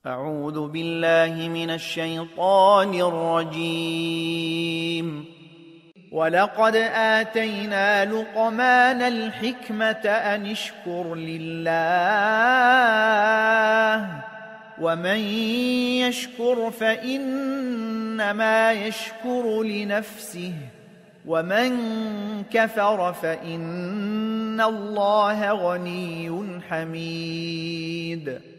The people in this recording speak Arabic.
أعوذ بالله من الشيطان الرجيم. ولقد آتينا لقمان الحكمة أن اشكر لله ومن يشكر فإنما يشكر لنفسه ومن كفر فإن الله غني حميد.